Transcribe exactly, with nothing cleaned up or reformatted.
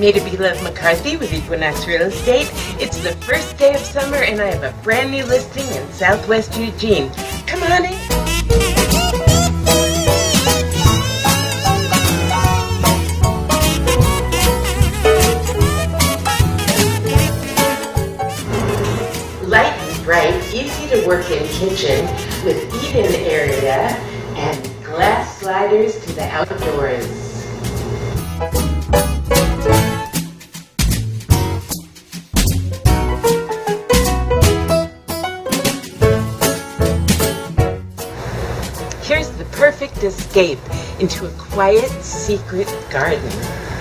Maida Belove-McCarthy with Equinox Real Estate. It's the first day of summer and I have a brand new listing in Southwest Eugene. Come on in. Light and bright, easy to work in kitchen with eat-in area and glass sliders to the outdoors. Here's the perfect escape into a quiet, secret garden.